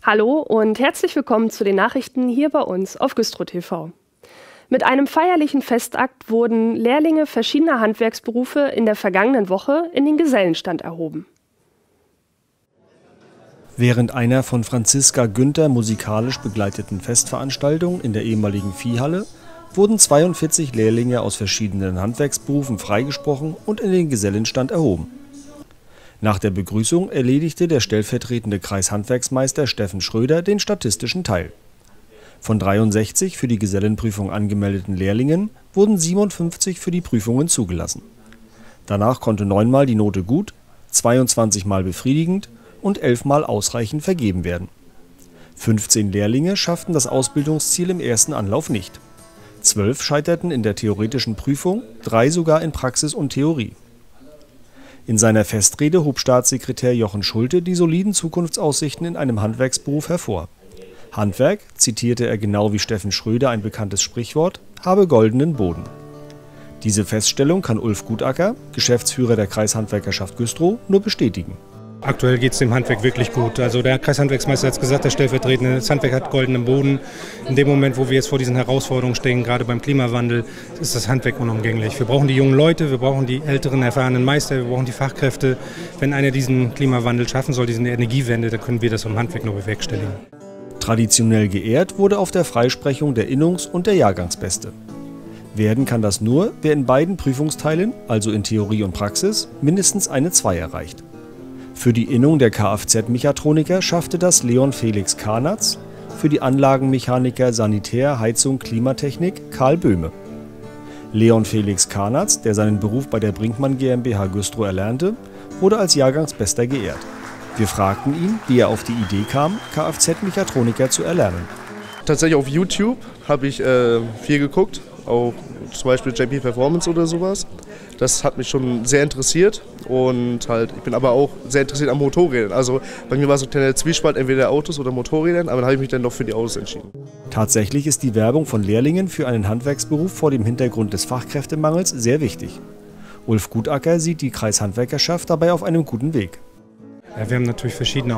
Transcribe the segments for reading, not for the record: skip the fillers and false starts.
Hallo und herzlich willkommen zu den Nachrichten hier bei uns auf Güstrow TV. Mit einem feierlichen Festakt wurden Lehrlinge verschiedener Handwerksberufe in der vergangenen Woche in den Gesellenstand erhoben. Während einer von Franziska Günther musikalisch begleiteten Festveranstaltung in der ehemaligen Viehhalle wurden 42 Lehrlinge aus verschiedenen Handwerksberufen freigesprochen und in den Gesellenstand erhoben. Nach der Begrüßung erledigte der stellvertretende Kreishandwerksmeister Steffen Schröder den statistischen Teil. Von 63 für die Gesellenprüfung angemeldeten Lehrlingen wurden 57 für die Prüfungen zugelassen. Danach konnte 9-mal die Note gut, 22-mal befriedigend und 11-mal ausreichend vergeben werden. 15 Lehrlinge schafften das Ausbildungsziel im ersten Anlauf nicht. 12 scheiterten in der theoretischen Prüfung, 3 sogar in Praxis und Theorie. In seiner Festrede hob Staatssekretär Jochen Schulte die soliden Zukunftsaussichten in einem Handwerksberuf hervor. Handwerk, zitierte er genau wie Steffen Schröder ein bekanntes Sprichwort, habe goldenen Boden. Diese Feststellung kann Ulf Gutacker, Geschäftsführer der Kreishandwerkerschaft Güstrow, nur bestätigen. Aktuell geht es dem Handwerk wirklich gut. Also der Kreishandwerksmeister hat es gesagt, der stellvertretende, das Handwerk hat goldenen Boden. In dem Moment, wo wir jetzt vor diesen Herausforderungen stehen, gerade beim Klimawandel, ist das Handwerk unumgänglich. Wir brauchen die jungen Leute, wir brauchen die älteren, erfahrenen Meister, wir brauchen die Fachkräfte. Wenn einer diesen Klimawandel schaffen soll, diese Energiewende, dann können wir das im Handwerk nur bewerkstelligen. Traditionell geehrt wurde auf der Freisprechung der Innungs- und der Jahrgangsbeste. Werden kann das nur, wer in beiden Prüfungsteilen, also in Theorie und Praxis, mindestens eine 2 erreicht. Für die Innung der Kfz-Mechatroniker schaffte das Leon Felix Karnatz, für die Anlagenmechaniker Sanitär, Heizung, Klimatechnik Karl Böhme. Leon Felix Karnatz, der seinen Beruf bei der Brinkmann GmbH Güstrow erlernte, wurde als Jahrgangsbester geehrt. Wir fragten ihn, wie er auf die Idee kam, Kfz-Mechatroniker zu erlernen. Tatsächlich auf YouTube habe ich viel geguckt, auch zum Beispiel JP Performance oder sowas. Das hat mich schon sehr interessiert und ich bin aber auch sehr interessiert an Motorrädern. Also bei mir war so ein kleiner Zwiespalt, entweder Autos oder Motorrädern, aber dann habe ich mich dann doch für die Autos entschieden. Tatsächlich ist die Werbung von Lehrlingen für einen Handwerksberuf vor dem Hintergrund des Fachkräftemangels sehr wichtig. Ulf Gutacker sieht die Kreishandwerkerschaft dabei auf einem guten Weg. Ja, wir haben natürlich verschiedene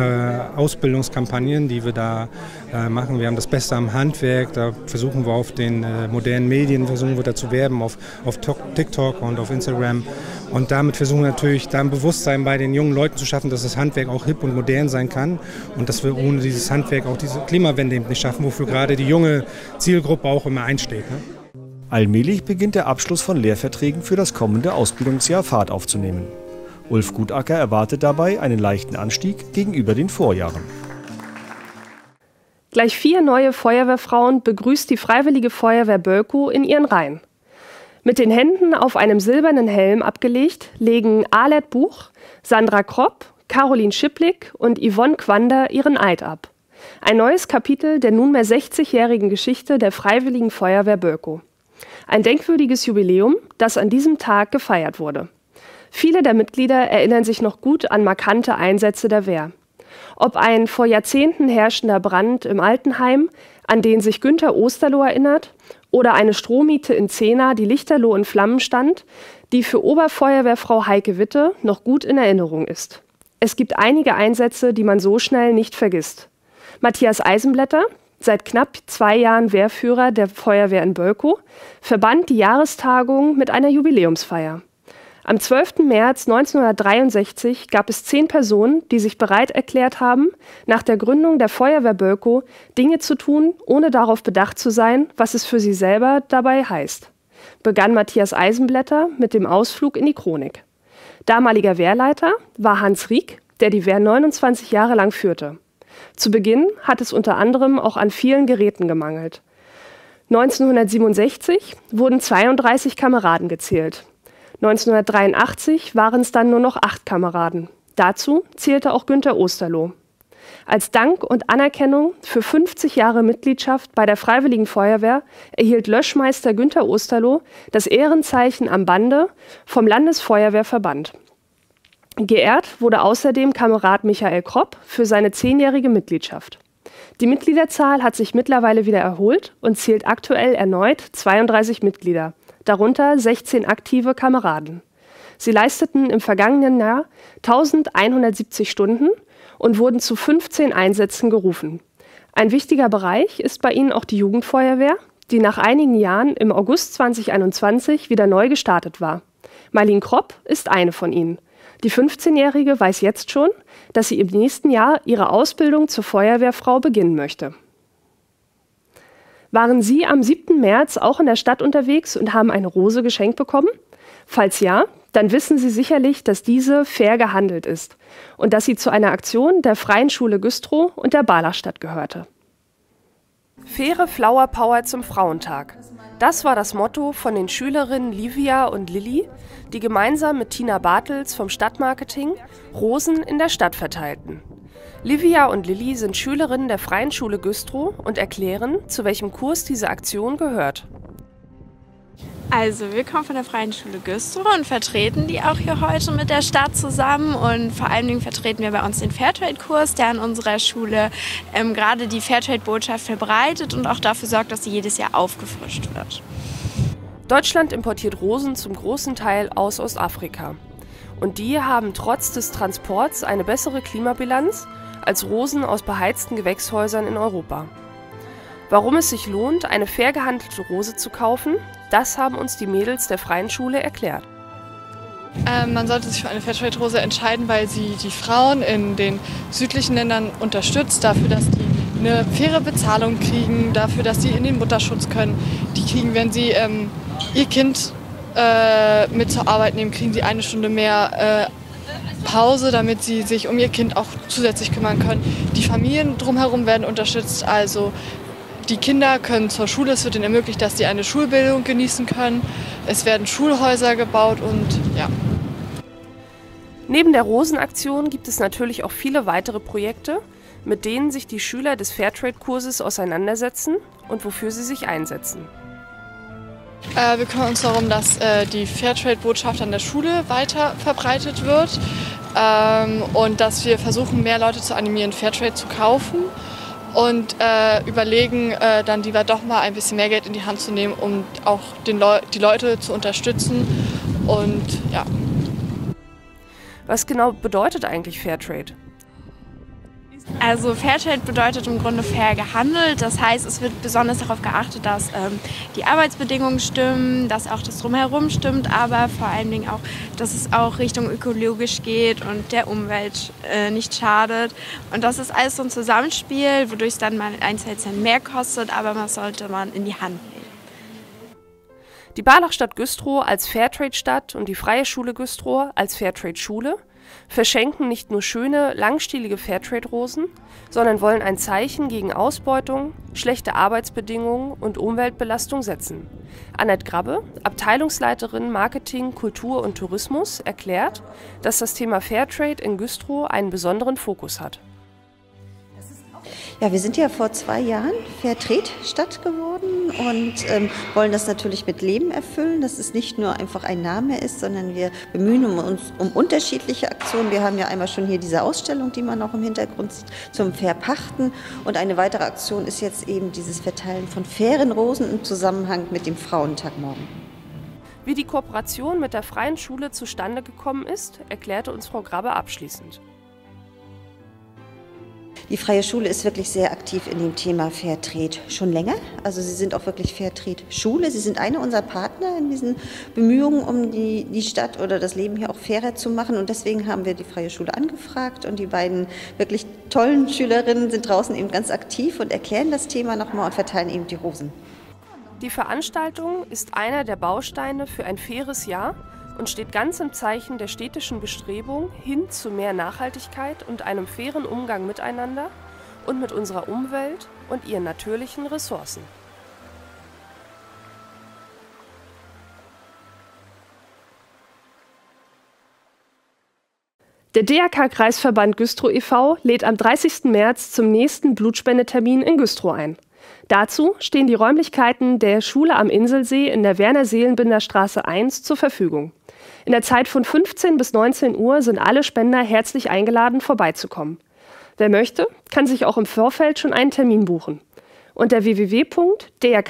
Ausbildungskampagnen, die wir da machen. Wir haben das Beste am Handwerk, da versuchen wir auf den modernen Medien, zu werben, auf TikTok und auf Instagram. Und damit versuchen wir natürlich da ein Bewusstsein bei den jungen Leuten zu schaffen, dass das Handwerk auch hip und modern sein kann und dass wir ohne dieses Handwerk auch diese Klimawende eben nicht schaffen, wofür gerade die junge Zielgruppe auch immer einsteht. Ne? Allmählich beginnt der Abschluss von Lehrverträgen für das kommende Ausbildungsjahr Fahrt aufzunehmen. Ulf Gutacker erwartet dabei einen leichten Anstieg gegenüber den Vorjahren. Gleich 4 neue Feuerwehrfrauen begrüßt die Freiwillige Feuerwehr Bölkow in ihren Reihen. Mit den Händen auf einem silbernen Helm abgelegt legen Arlet Buch, Sandra Kropp, Caroline Schipplik und Yvonne Quander ihren Eid ab. Ein neues Kapitel der nunmehr 60-jährigen Geschichte der Freiwilligen Feuerwehr Bölkow. Ein denkwürdiges Jubiläum, das an diesem Tag gefeiert wurde. Viele der Mitglieder erinnern sich noch gut an markante Einsätze der Wehr. Ob ein vor Jahrzehnten herrschender Brand im Altenheim, an den sich Günter Osterloh erinnert, oder eine Strohmiete in Zehna, die lichterloh in Flammen stand, die für Oberfeuerwehrfrau Heike Witte noch gut in Erinnerung ist. Es gibt einige Einsätze, die man so schnell nicht vergisst. Matthias Eisenblätter, seit knapp 2 Jahren Wehrführer der Feuerwehr in Bölkow, verband die Jahrestagung mit einer Jubiläumsfeier. Am 12. März 1963 gab es 10 Personen, die sich bereit erklärt haben, nach der Gründung der Feuerwehr Bölkow Dinge zu tun, ohne darauf bedacht zu sein, was es für sie selber dabei heißt. Begann Matthias Eisenblätter mit dem Ausflug in die Chronik. Damaliger Wehrleiter war Hans Rieck, der die Wehr 29 Jahre lang führte. Zu Beginn hat es unter anderem auch an vielen Geräten gemangelt. 1967 wurden 32 Kameraden gezählt. 1983 waren es dann nur noch 8 Kameraden. Dazu zählte auch Günter Osterloh. Als Dank und Anerkennung für 50 Jahre Mitgliedschaft bei der Freiwilligen Feuerwehr erhielt Löschmeister Günter Osterloh das Ehrenzeichen am Bande vom Landesfeuerwehrverband. Geehrt wurde außerdem Kamerad Michael Kropp für seine 10-jährige Mitgliedschaft. Die Mitgliederzahl hat sich mittlerweile wieder erholt und zählt aktuell erneut 32 Mitglieder. Darunter 16 aktive Kameraden. Sie leisteten im vergangenen Jahr 1170 Stunden und wurden zu 15 Einsätzen gerufen. Ein wichtiger Bereich ist bei ihnen auch die Jugendfeuerwehr, die nach einigen Jahren im August 2021 wieder neu gestartet war. Marlene Kropp ist eine von ihnen. Die 15-Jährige weiß jetzt schon, dass sie im nächsten Jahr ihre Ausbildung zur Feuerwehrfrau beginnen möchte. Waren Sie am 7. März auch in der Stadt unterwegs und haben eine Rose geschenkt bekommen? Falls ja, dann wissen Sie sicherlich, dass diese fair gehandelt ist und dass sie zu einer Aktion der Freien Schule Güstrow und der Barlachstadt gehörte. Faire Flower Power zum Frauentag. Das war das Motto von den Schülerinnen Livia und Lilly, die gemeinsam mit Tina Bartels vom Stadtmarketing Rosen in der Stadt verteilten. Livia und Lilly sind Schülerinnen der Freien Schule Güstrow und erklären, zu welchem Kurs diese Aktion gehört. Also wir kommen von der Freien Schule Güstrow und vertreten die auch hier heute mit der Stadt zusammen. Und vor allen Dingen vertreten wir bei uns den Fairtrade-Kurs, der an unserer Schule gerade die Fairtrade-Botschaft verbreitet und auch dafür sorgt, dass sie jedes Jahr aufgefrischt wird. Deutschland importiert Rosen zum großen Teil aus Ostafrika. Und die haben trotz des Transports eine bessere Klimabilanz als Rosen aus beheizten Gewächshäusern in Europa. Warum es sich lohnt, eine fair gehandelte Rose zu kaufen, das haben uns die Mädels der Freien Schule erklärt. Man sollte sich für eine Fairtrade-Rose entscheiden, weil sie die Frauen in den südlichen Ländern unterstützt, dafür, dass die eine faire Bezahlung kriegen, dafür, dass sie in den Mutterschutz können. Die kriegen, wenn sie ihr Kind mit zur Arbeit nehmen, kriegen sie 1 Stunde mehr Pause, damit sie sich um ihr Kind auch zusätzlich kümmern können. Die Familien drumherum werden unterstützt, also die Kinder können zur Schule, es wird ihnen ermöglicht, dass sie eine Schulbildung genießen können. Es werden Schulhäuser gebaut und ja. Neben der Rosenaktion gibt es natürlich auch viele weitere Projekte, mit denen sich die Schüler des Fairtrade-Kurses auseinandersetzen und wofür sie sich einsetzen. Wir kümmern uns darum, dass die Fairtrade-Botschaft an der Schule weiter verbreitet wird und dass wir versuchen, mehr Leute zu animieren, Fairtrade zu kaufen und überlegen, dann lieber doch mal ein bisschen mehr Geld in die Hand zu nehmen, um auch die Leute zu unterstützen. Und ja. Was genau bedeutet eigentlich Fairtrade? Also Fairtrade bedeutet im Grunde fair gehandelt. Das heißt, es wird besonders darauf geachtet, dass die Arbeitsbedingungen stimmen, dass auch das Drumherum stimmt, aber vor allen Dingen auch, dass es auch Richtung ökologisch geht und der Umwelt nicht schadet. Und das ist alles so ein Zusammenspiel, wodurch es dann mal 1 Cent mehr kostet, aber das sollte man in die Hand nehmen. Die Barlachstadt Güstrow als Fairtrade-Stadt und die Freie Schule Güstrow als Fairtrade-Schule verschenken nicht nur schöne, langstielige Fairtrade-Rosen, sondern wollen ein Zeichen gegen Ausbeutung, schlechte Arbeitsbedingungen und Umweltbelastung setzen. Annette Grabbe, Abteilungsleiterin Marketing, Kultur und Tourismus, erklärt, dass das Thema Fairtrade in Güstrow einen besonderen Fokus hat. Ja, wir sind ja vor 2 Jahren Fairtrade-Stadt geworden und wollen das natürlich mit Leben erfüllen, dass es nicht nur einfach ein Name ist, sondern wir bemühen uns um unterschiedliche Aktionen. Wir haben ja einmal schon hier diese Ausstellung, die man auch im Hintergrund sieht, zum Verpachten. Und eine weitere Aktion ist jetzt eben dieses Verteilen von fairen Rosen im Zusammenhang mit dem Frauentag morgen. Wie die Kooperation mit der Freien Schule zustande gekommen ist, erklärte uns Frau Grabbe abschließend. Die Freie Schule ist wirklich sehr aktiv in dem Thema Fairtrade schon länger. Also sie sind auch wirklich Fairtrade-Schule. Sie sind einer unserer Partner in diesen Bemühungen, um die Stadt oder das Leben hier auch fairer zu machen. Und deswegen haben wir die Freie Schule angefragt. Und die beiden wirklich tollen Schülerinnen sind draußen eben ganz aktiv und erklären das Thema nochmal und verteilen eben die Rosen. Die Veranstaltung ist einer der Bausteine für ein faires Jahr und steht ganz im Zeichen der städtischen Bestrebung hin zu mehr Nachhaltigkeit und einem fairen Umgang miteinander und mit unserer Umwelt und ihren natürlichen Ressourcen. Der DRK-Kreisverband Güstrow e.V. lädt am 30. März zum nächsten Blutspendetermin in Güstrow ein. Dazu stehen die Räumlichkeiten der Schule am Inselsee in der Werner-Seelenbinder-Straße 1 zur Verfügung. In der Zeit von 15 bis 19 Uhr sind alle Spender herzlich eingeladen, vorbeizukommen. Wer möchte, kann sich auch im Vorfeld schon einen Termin buchen. Unter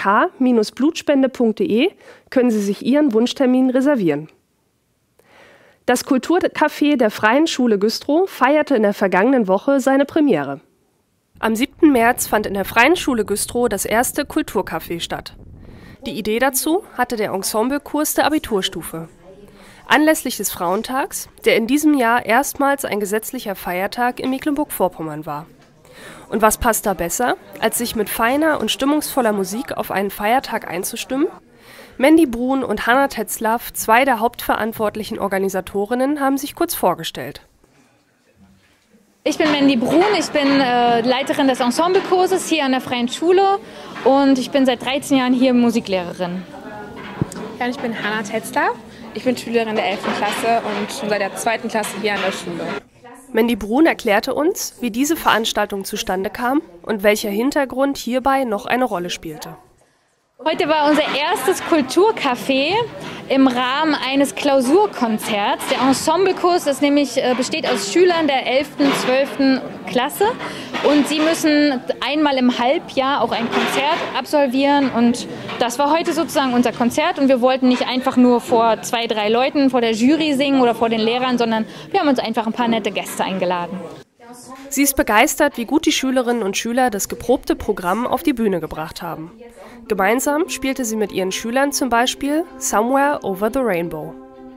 www.drk-blutspende.de können Sie sich Ihren Wunschtermin reservieren. Das Kulturcafé der Freien Schule Güstrow feierte in der vergangenen Woche seine Premiere. Am 7. März fand in der Freien Schule Güstrow das erste Kulturcafé statt. Die Idee dazu hatte der Ensemblekurs der Abiturstufe. Anlässlich des Frauentags, der in diesem Jahr erstmals ein gesetzlicher Feiertag in Mecklenburg-Vorpommern war. Und was passt da besser, als sich mit feiner und stimmungsvoller Musik auf einen Feiertag einzustimmen? Mandy Brun und Hannah Tetzlaff, zwei der hauptverantwortlichen Organisatorinnen, haben sich kurz vorgestellt. Ich bin Mandy Brun, ich bin Leiterin des Ensemblekurses hier an der Freien Schule und ich bin seit 13 Jahren hier Musiklehrerin. Ja, ich bin Hannah Tetzlaff, ich bin Schülerin der 11. Klasse und schon seit der 2. Klasse hier an der Schule. Mandy Brun erklärte uns, wie diese Veranstaltung zustande kam und welcher Hintergrund hierbei noch eine Rolle spielte. Heute war unser erstes Kulturcafé im Rahmen eines Klausurkonzerts. Der Ensemblekurs besteht aus Schülern der 11. und 12. Klasse und sie müssen einmal im Halbjahr auch ein Konzert absolvieren und das war heute sozusagen unser Konzert und wir wollten nicht einfach nur vor 2, 3 Leuten vor der Jury singen oder vor den Lehrern, sondern wir haben uns einfach ein paar nette Gäste eingeladen. Sie ist begeistert, wie gut die Schülerinnen und Schüler das geprobte Programm auf die Bühne gebracht haben. Gemeinsam spielte sie mit ihren Schülern zum Beispiel Somewhere Over the Rainbow.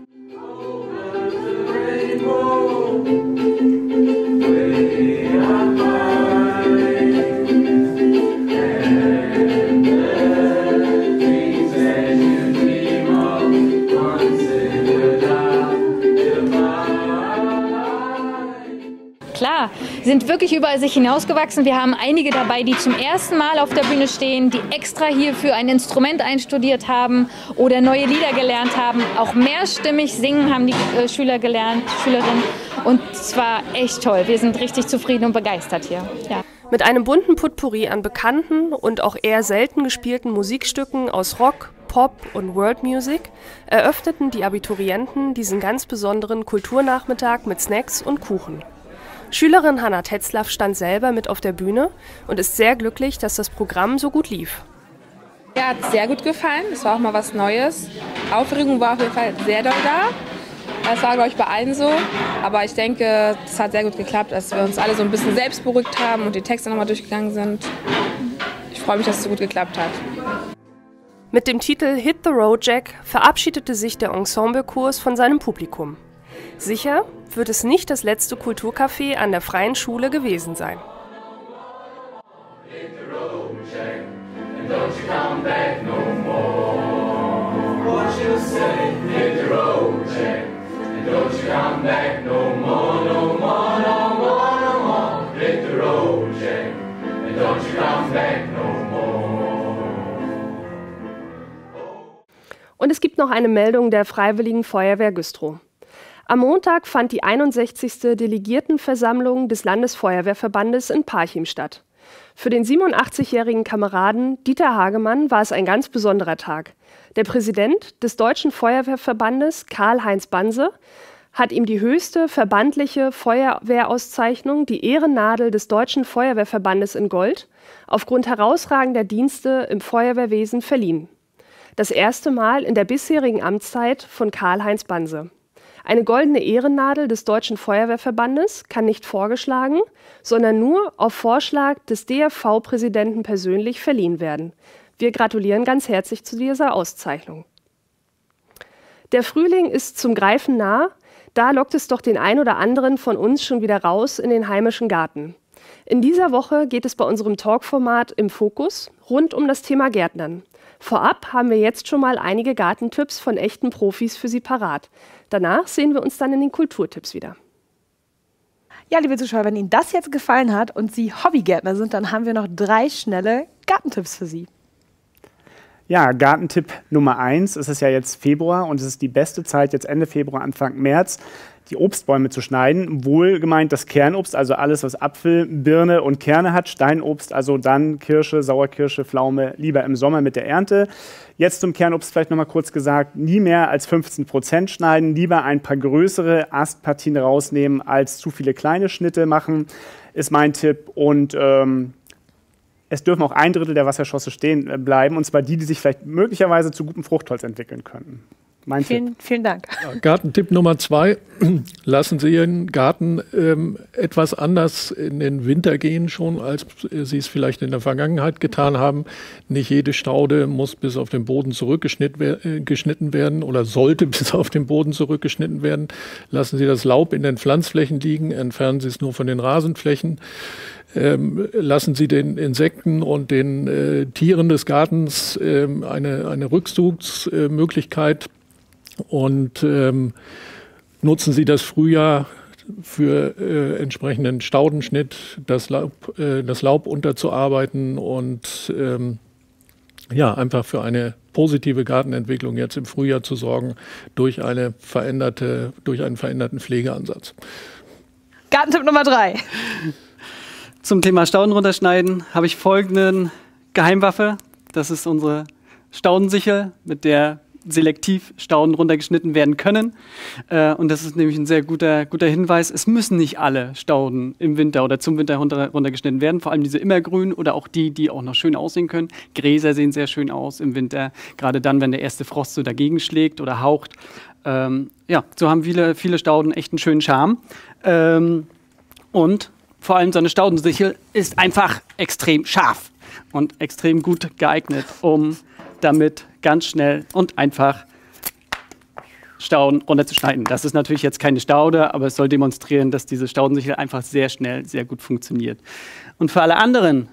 Klar, sind wirklich überall sich hinausgewachsen. Wir haben einige dabei, die zum ersten Mal auf der Bühne stehen, die extra hierfür ein Instrument einstudiert haben oder neue Lieder gelernt haben. Auch mehrstimmig singen haben die Schüler gelernt, Schülerinnen. Und es war echt toll. Wir sind richtig zufrieden und begeistert hier. Ja. Mit einem bunten Potpourri an bekannten und auch eher selten gespielten Musikstücken aus Rock, Pop und World Music eröffneten die Abiturienten diesen ganz besonderen Kulturnachmittag mit Snacks und Kuchen. Schülerin Hannah Tetzlaff stand selber mit auf der Bühne und ist sehr glücklich, dass das Programm so gut lief. Ja, hat sehr gut gefallen. Es war auch mal was Neues. Aufregung war auf jeden Fall sehr doll da. Das war, glaube ich, bei allen so. Aber ich denke, es hat sehr gut geklappt, dass wir uns alle so ein bisschen selbst beruhigt haben und die Texte nochmal durchgegangen sind. Ich freue mich, dass es so gut geklappt hat. Mit dem Titel Hit the Road Jack verabschiedete sich der Ensemblekurs von seinem Publikum. Sicher wird es nicht das letzte Kulturcafé an der Freien Schule gewesen sein. Und es gibt noch eine Meldung der Freiwilligen Feuerwehr Güstrow. Am Montag fand die 61. Delegiertenversammlung des Landesfeuerwehrverbandes in Parchim statt. Für den 87-jährigen Kameraden Dieter Hagemann war es ein ganz besonderer Tag. Der Präsident des Deutschen Feuerwehrverbandes, Karl-Heinz Banse, hat ihm die höchste verbandliche Feuerwehrauszeichnung, die Ehrennadel des Deutschen Feuerwehrverbandes in Gold, aufgrund herausragender Dienste im Feuerwehrwesen verliehen. Das erste Mal in der bisherigen Amtszeit von Karl-Heinz Banse. Eine goldene Ehrennadel des Deutschen Feuerwehrverbandes kann nicht vorgeschlagen, sondern nur auf Vorschlag des DFV-Präsidenten persönlich verliehen werden. Wir gratulieren ganz herzlich zu dieser Auszeichnung. Der Frühling ist zum Greifen nah, da lockt es doch den ein oder anderen von uns schon wieder raus in den heimischen Garten. In dieser Woche geht es bei unserem Talkformat im Fokus rund um das Thema Gärtnern. Vorab haben wir jetzt schon mal einige Gartentipps von echten Profis für Sie parat. Danach sehen wir uns dann in den Kulturtipps wieder. Ja, liebe Zuschauer, wenn Ihnen das jetzt gefallen hat und Sie Hobbygärtner sind, dann haben wir noch 3 schnelle Gartentipps für Sie. Ja, Gartentipp Nummer 1, es ist ja jetzt Februar und es ist die beste Zeit, jetzt Ende Februar, Anfang März, die Obstbäume zu schneiden. Wohlgemeint das Kernobst, also alles, was Apfel, Birne und Kerne hat. Steinobst, also dann Kirsche, Sauerkirsche, Pflaume, lieber im Sommer mit der Ernte. Jetzt zum Kernobst vielleicht nochmal kurz gesagt, nie mehr als 15% schneiden, lieber ein paar größere Astpartien rausnehmen, als zu viele kleine Schnitte machen, ist mein Tipp. Und es dürfen auch 1/3 der Wasserschosse stehen bleiben, und zwar die, die sich vielleicht möglicherweise zu gutem Fruchtholz entwickeln könnten. Vielen Dank. Ja, Gartentipp Nummer 2. Lassen Sie Ihren Garten etwas anders in den Winter gehen schon, als Sie es vielleicht in der Vergangenheit getan haben. Nicht jede Staude muss bis auf den Boden zurückgeschnitten werden oder sollte bis auf den Boden zurückgeschnitten werden. Lassen Sie das Laub in den Pflanzflächen liegen, entfernen Sie es nur von den Rasenflächen. Lassen Sie den Insekten und den Tieren des Gartens eine Rückzugsmöglichkeit und nutzen Sie das Frühjahr für entsprechenden Staudenschnitt, das Laub unterzuarbeiten und ja, einfach für eine positive Gartenentwicklung jetzt im Frühjahr zu sorgen durch einen veränderten Pflegeansatz. Gartentipp Nummer 3. Zum Thema Stauden runterschneiden habe ich folgende Geheimwaffe. Das ist unsere Staudensichel, mit der selektiv Stauden runtergeschnitten werden können. Und das ist nämlich ein sehr guter Hinweis. Es müssen nicht alle Stauden im Winter oder zum Winter runtergeschnitten werden. Vor allem diese immergrün oder auch die auch noch schön aussehen können. Gräser sehen sehr schön aus im Winter, gerade dann, wenn der erste Frost so dagegen schlägt oder haucht. Ja, so haben viele Stauden echt einen schönen Charme. Und vor allem so eine Staudensichel ist einfach extrem scharf und extrem gut geeignet, um damit ganz schnell und einfach Stauden runterzuschneiden. Das ist natürlich jetzt keine Staude, aber es soll demonstrieren, dass diese Staudensichel einfach sehr schnell, sehr gut funktioniert. Und für alle anderen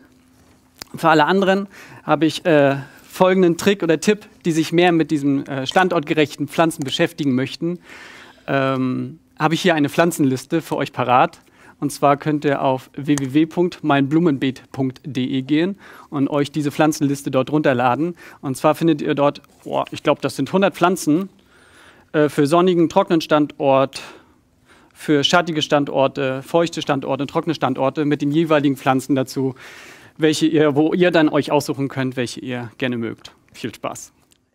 habe ich folgenden Trick oder Tipp, die sich mehr mit diesen standortgerechten Pflanzen beschäftigen möchten. Habe ich hier eine Pflanzenliste für euch parat. Und zwar könnt ihr auf www.meinblumenbeet.de gehen und euch diese Pflanzenliste dort runterladen. Und zwar findet ihr dort, ich glaube, das sind 100 Pflanzen für sonnigen, trockenen Standort, für schattige Standorte, feuchte Standorte, trockene Standorte mit den jeweiligen Pflanzen dazu, wo ihr dann euch aussuchen könnt, welche ihr gerne mögt. Viel Spaß!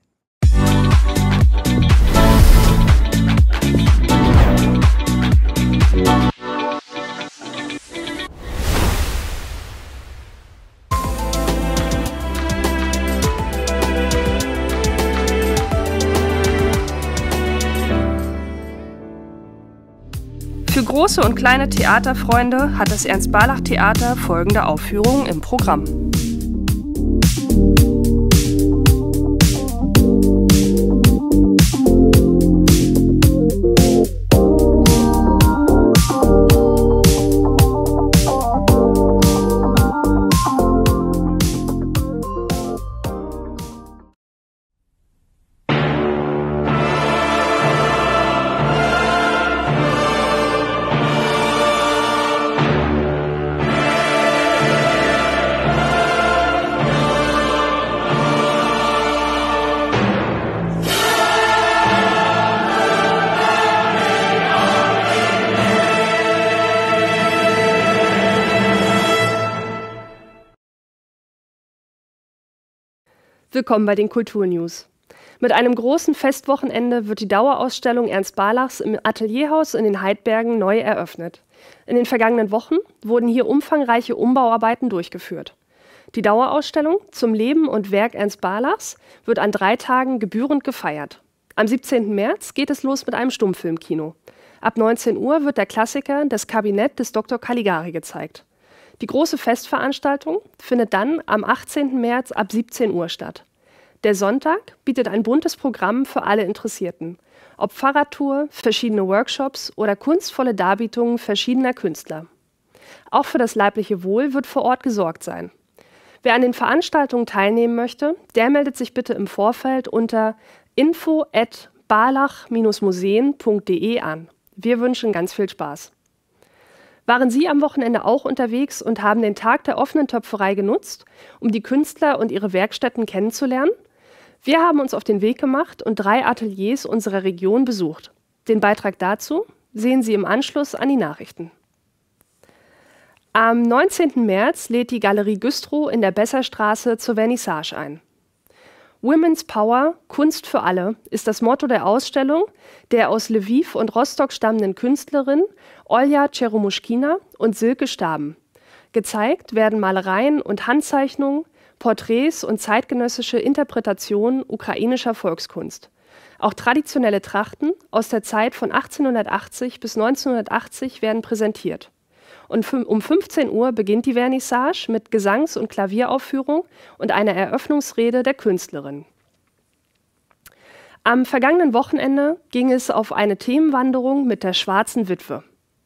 Für große und kleine Theaterfreunde hat das Ernst-Barlach-Theater folgende Aufführungen im Programm. Willkommen bei den Kulturnews. Mit einem großen Festwochenende wird die Dauerausstellung Ernst Barlachs im Atelierhaus in den Heidbergen neu eröffnet. In den vergangenen Wochen wurden hier umfangreiche Umbauarbeiten durchgeführt. Die Dauerausstellung zum Leben und Werk Ernst Barlachs wird an 3 Tagen gebührend gefeiert. Am 17. März geht es los mit einem Stummfilmkino. Ab 19 Uhr wird der Klassiker Das Kabinett des Dr. Caligari gezeigt. Die große Festveranstaltung findet dann am 18. März ab 17 Uhr statt. Der Sonntag bietet ein buntes Programm für alle Interessierten. Ob Fahrradtour, verschiedene Workshops oder kunstvolle Darbietungen verschiedener Künstler. Auch für das leibliche Wohl wird vor Ort gesorgt sein. Wer an den Veranstaltungen teilnehmen möchte, der meldet sich bitte im Vorfeld unter info@barlach-museen.de an. Wir wünschen ganz viel Spaß. Waren Sie am Wochenende auch unterwegs und haben den Tag der offenen Töpferei genutzt, um die Künstler und ihre Werkstätten kennenzulernen? Wir haben uns auf den Weg gemacht und 3 Ateliers unserer Region besucht. Den Beitrag dazu sehen Sie im Anschluss an die Nachrichten. Am 19. März lädt die Galerie Güstrow in der Besserstraße zur Vernissage ein. Women's Power, Kunst für alle, ist das Motto der Ausstellung der aus Lviv und Rostock stammenden Künstlerin Olja Cheromushkina und Silke Staben. Gezeigt werden Malereien und Handzeichnungen, Porträts und zeitgenössische Interpretationen ukrainischer Volkskunst. Auch traditionelle Trachten aus der Zeit von 1880 bis 1980 werden präsentiert. Und um 15 Uhr beginnt die Vernissage mit Gesangs- und Klavieraufführung und einer Eröffnungsrede der Künstlerin. Am vergangenen Wochenende ging es auf eine Themenwanderung mit der Schwarzen Witwe.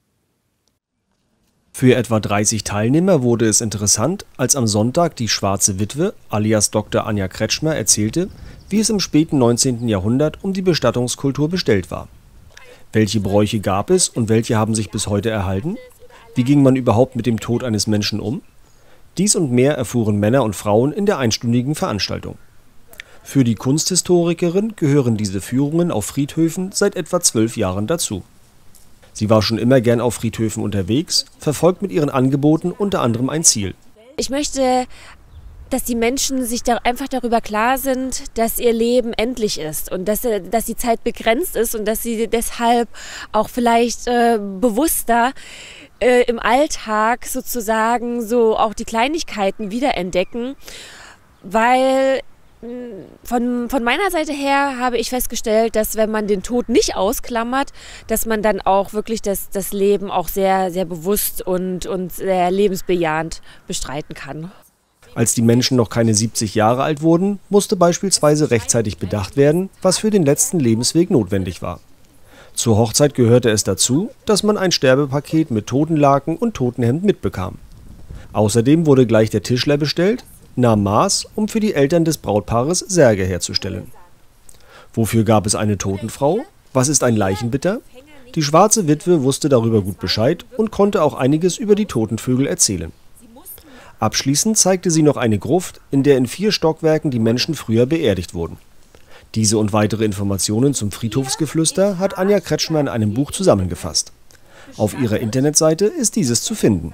Für etwa 30 Teilnehmer wurde es interessant, als am Sonntag die Schwarze Witwe, alias Dr. Anja Kretschmer, erzählte, wie es im späten 19. Jahrhundert um die Bestattungskultur bestellt war. Welche Bräuche gab es und welche haben sich bis heute erhalten? Wie ging man überhaupt mit dem Tod eines Menschen um? Dies und mehr erfuhren Männer und Frauen in der einstündigen Veranstaltung. Für die Kunsthistorikerin gehören diese Führungen auf Friedhöfen seit etwa 12 Jahren dazu. Sie war schon immer gern auf Friedhöfen unterwegs, verfolgt mit ihren Angeboten unter anderem ein Ziel. Ich möchte, dass die Menschen sich einfach darüber klar sind, dass ihr Leben endlich ist und dass die Zeit begrenzt ist und dass sie deshalb auch vielleicht bewusster im Alltag sozusagen so auch die Kleinigkeiten wiederentdecken, weil von meiner Seite her habe ich festgestellt, dass wenn man den Tod nicht ausklammert, dass man dann auch wirklich das Leben auch sehr, sehr bewusst und sehr lebensbejahend bestreiten kann. Als die Menschen noch keine 70 Jahre alt wurden, musste beispielsweise rechtzeitig bedacht werden, was für den letzten Lebensweg notwendig war. Zur Hochzeit gehörte es dazu, dass man ein Sterbepaket mit Totenlaken und Totenhemd mitbekam. Außerdem wurde gleich der Tischler bestellt, nahm Maß, um für die Eltern des Brautpaares Särge herzustellen. Wofür gab es eine Totenfrau? Was ist ein Leichenbitter? Die Schwarze Witwe wusste darüber gut Bescheid und konnte auch einiges über die Totenvögel erzählen. Abschließend zeigte sie noch eine Gruft, in der in 4 Stockwerken die Menschen früher beerdigt wurden. Diese und weitere Informationen zum Friedhofsgeflüster hat Anja Kretschmer in einem Buch zusammengefasst. Auf ihrer Internetseite ist dieses zu finden.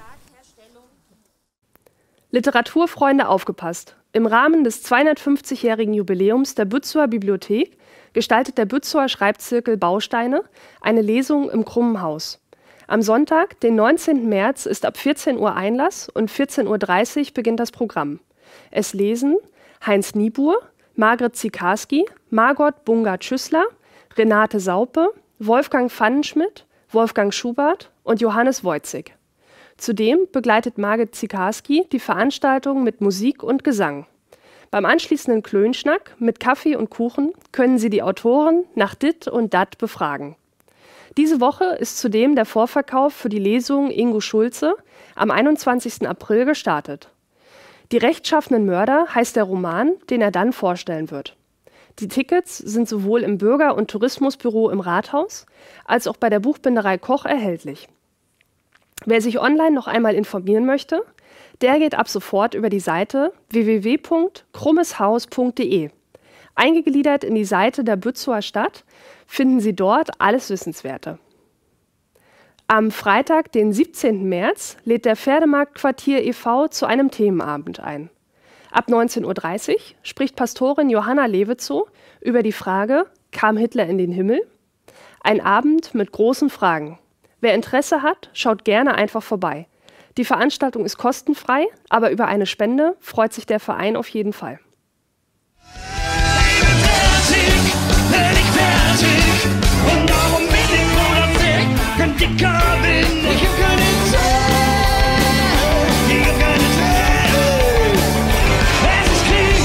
Literaturfreunde aufgepasst! Im Rahmen des 250-jährigen Jubiläums der Bützower Bibliothek gestaltet der Bützower Schreibzirkel Bausteine eine Lesung im Krummen Haus. Am Sonntag, den 19. März, ist ab 14 Uhr Einlass und 14:30 Uhr beginnt das Programm. Es lesen Heinz Niebuhr, Margret Zikarski, Margot Bungard-Schüssler, Renate Saupe, Wolfgang Pfannenschmidt, Wolfgang Schubert und Johannes Wojcik. Zudem begleitet Margit Zikarski die Veranstaltung mit Musik und Gesang. Beim anschließenden Klönschnack mit Kaffee und Kuchen können Sie die Autoren nach Dit und Dat befragen. Diese Woche ist zudem der Vorverkauf für die Lesung Ingo Schulze am 21. April gestartet. Die rechtschaffenen Mörder heißt der Roman, den er dann vorstellen wird. Die Tickets sind sowohl im Bürger- und Tourismusbüro im Rathaus als auch bei der Buchbinderei Koch erhältlich. Wer sich online noch einmal informieren möchte, der geht ab sofort über die Seite www.krummeshaus.de. Eingegliedert in die Seite der Bützower Stadt finden Sie dort alles Wissenswerte. Am Freitag, den 17. März, lädt der Pferdemarktquartier e.V. zu einem Themenabend ein. Ab 19:30 Uhr spricht Pastorin Johanna Lewezow über die Frage: Kam Hitler in den Himmel? Ein Abend mit großen Fragen. Wer Interesse hat, schaut gerne einfach vorbei. Die Veranstaltung ist kostenfrei, aber über eine Spende freut sich der Verein auf jeden Fall. Und darum bin ich froh, dass ich ein Dicker bin. Ich hab keine Zeit, ich hab keine Zeit. Es ist Krieg,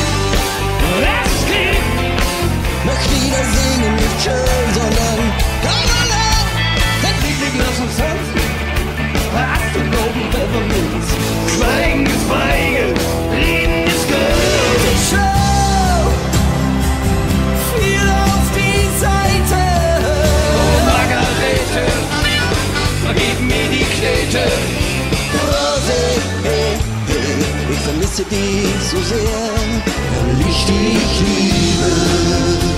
möchte jeder singen, nicht schön, sondern Kamala. Denn Liebling, lass uns tanzen. Hast du Glauben, Pfefferminz? Schweigen ist Schweigen, Reden ist Geld. Gib mir die Knete. Rose, hey, hey, ich vermisse dich so sehr, weil ich dich liebe.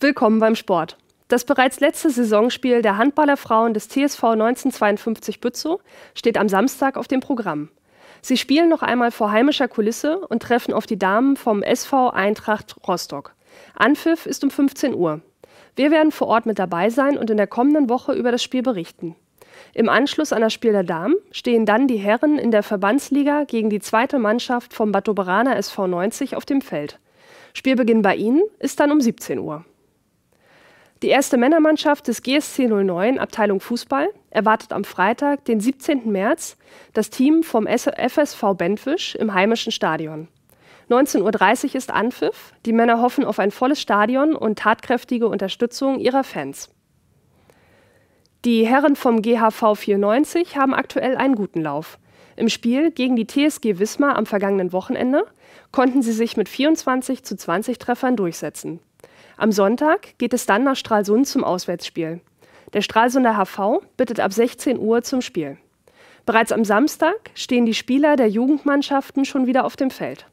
Willkommen beim Sport. Das bereits letzte Saisonspiel der Handballerfrauen des TSV 1952 Bützow steht am Samstag auf dem Programm. Sie spielen noch einmal vor heimischer Kulisse und treffen auf die Damen vom SV Eintracht Rostock. Anpfiff ist um 15 Uhr. Wir werden vor Ort mit dabei sein und in der kommenden Woche über das Spiel berichten. Im Anschluss an das Spiel der Damen stehen dann die Herren in der Verbandsliga gegen die zweite Mannschaft vom Bad Doberaner SV 90 auf dem Feld. Spielbeginn bei ihnen ist dann um 17 Uhr. Die erste Männermannschaft des GSC 09 Abteilung Fußball erwartet am Freitag, den 17. März, das Team vom FSV Bentwisch im heimischen Stadion. 19:30 Uhr ist Anpfiff. Die Männer hoffen auf ein volles Stadion und tatkräftige Unterstützung ihrer Fans. Die Herren vom GHV 94 haben aktuell einen guten Lauf. Im Spiel gegen die TSG Wismar am vergangenen Wochenende konnten sie sich mit 24:20 Treffern durchsetzen. Am Sonntag geht es dann nach Stralsund zum Auswärtsspiel. Der Stralsunder HV bittet ab 16 Uhr zum Spiel. Bereits am Samstag stehen die Spieler der Jugendmannschaften schon wieder auf dem Feld.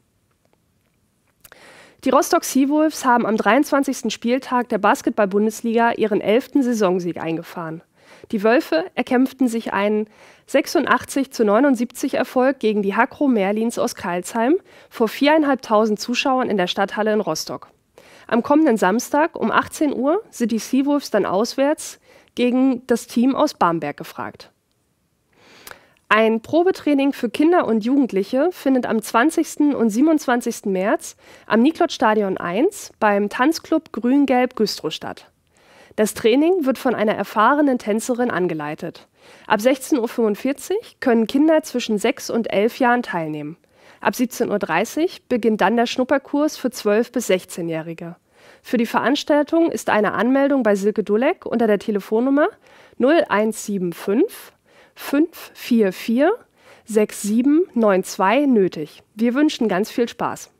Die Rostock Seawolves haben am 23. Spieltag der Basketball-Bundesliga ihren 11. Saisonsieg eingefahren. Die Wölfe erkämpften sich einen 86:79 Erfolg gegen die Hakro Merlins aus Karlsheim vor 4.500 Zuschauern in der Stadthalle in Rostock. Am kommenden Samstag um 18 Uhr sind die Seawolves dann auswärts gegen das Team aus Bamberg gefragt. Ein Probetraining für Kinder und Jugendliche findet am 20. und 27. März am Niklot-Stadion 1 beim Tanzclub Grün-Gelb Güstrow statt. Das Training wird von einer erfahrenen Tänzerin angeleitet. Ab 16:45 Uhr können Kinder zwischen 6 und 11 Jahren teilnehmen. Ab 17:30 Uhr beginnt dann der Schnupperkurs für 12- bis 16-Jährige. Für die Veranstaltung ist eine Anmeldung bei Silke Dulek unter der Telefonnummer 0175 544 6792 nötig. Wir wünschen ganz viel Spaß.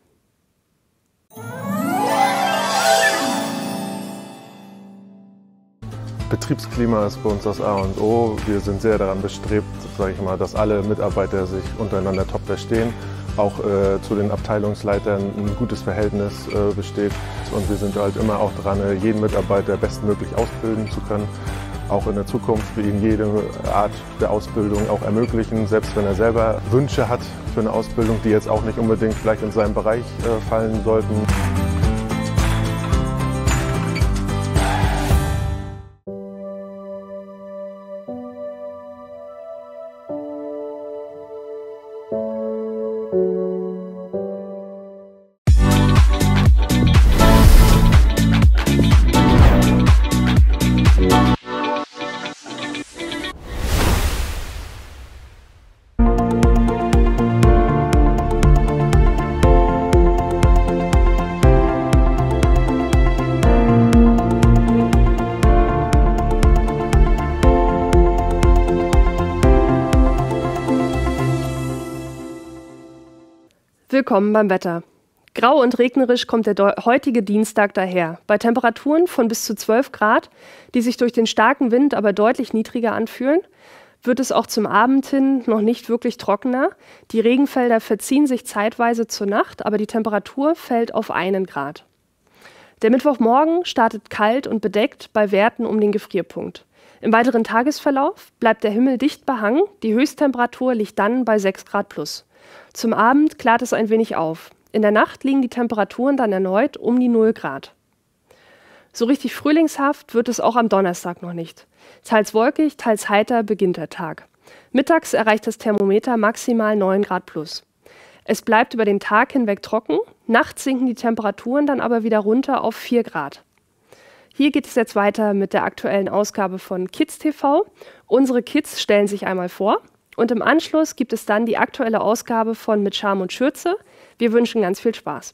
Betriebsklima ist bei uns das A und O. Wir sind sehr daran bestrebt, sage ich mal, dass alle Mitarbeiter sich untereinander top verstehen. Auch zu den Abteilungsleitern ein gutes Verhältnis besteht. Und wir sind halt immer auch dran, jeden Mitarbeiter bestmöglich ausbilden zu können. Auch in der Zukunft für ihn jede Art der Ausbildung auch ermöglichen, selbst wenn er selber Wünsche hat für eine Ausbildung, die jetzt auch nicht unbedingt vielleicht in seinen Bereich fallen sollten. Willkommen beim Wetter. Grau und regnerisch kommt der heutige Dienstag daher. Bei Temperaturen von bis zu 12 Grad, die sich durch den starken Wind aber deutlich niedriger anfühlen, wird es auch zum Abend hin noch nicht wirklich trockener. Die Regenfelder verziehen sich zeitweise zur Nacht, aber die Temperatur fällt auf 1 Grad. Der Mittwochmorgen startet kalt und bedeckt bei Werten um den Gefrierpunkt. Im weiteren Tagesverlauf bleibt der Himmel dicht behangen, die Höchsttemperatur liegt dann bei 6 Grad plus. Zum Abend klart es ein wenig auf. In der Nacht liegen die Temperaturen dann erneut um die 0 Grad. So richtig frühlingshaft wird es auch am Donnerstag noch nicht. Teils wolkig, teils heiter beginnt der Tag. Mittags erreicht das Thermometer maximal 9 Grad plus. Es bleibt über den Tag hinweg trocken, nachts sinken die Temperaturen dann aber wieder runter auf 4 Grad. Hier geht es jetzt weiter mit der aktuellen Ausgabe von Kids TV. Unsere Kids stellen sich einmal vor. Und im Anschluss gibt es dann die aktuelle Ausgabe von Mit Charme und Schürze. Wir wünschen ganz viel Spaß.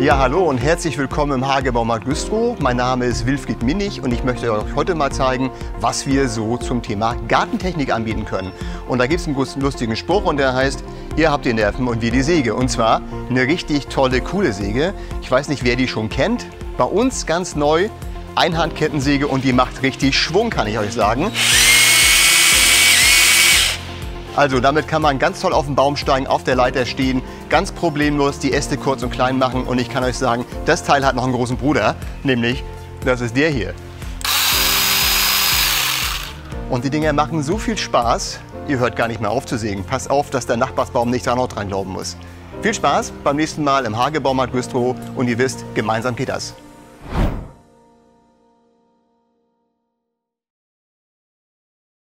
Ja, hallo und herzlich willkommen im Hagebaumarkt Güstrow. Mein Name ist Wilfried Minnig und ich möchte euch heute mal zeigen, was wir so zum Thema Gartentechnik anbieten können. Und da gibt es einen lustigen Spruch und der heißt, ihr habt die Nerven und wir die Säge. Und zwar eine richtig tolle, coole Säge. Ich weiß nicht, wer die schon kennt. Bei uns ganz neu, Einhandkettensäge und die macht richtig Schwung, kann ich euch sagen. Also damit kann man ganz toll auf den Baum steigen, auf der Leiter stehen, ganz problemlos die Äste kurz und klein machen. Und ich kann euch sagen, das Teil hat noch einen großen Bruder, nämlich das ist der hier. Und die Dinger machen so viel Spaß, ihr hört gar nicht mehr auf zu sägen. Passt auf, dass der Nachbarsbaum nicht da noch dran glauben muss. Viel Spaß beim nächsten Mal im Hagebaumarkt Güstrow und ihr wisst, gemeinsam geht das.